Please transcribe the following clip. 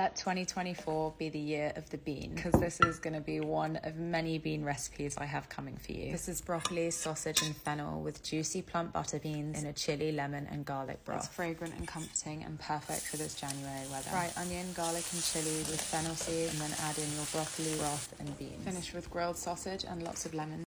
Let 2024 be the year of the bean, because this is going to be one of many bean recipes I have coming for you. This is broccoli, sausage and fennel with juicy plump butter beans in a chili, lemon and garlic broth. It's fragrant and comforting and perfect for this January weather. Fry onion, garlic and chili with fennel seeds and then add in your broccoli, broth and beans. Finish with grilled sausage and lots of lemon.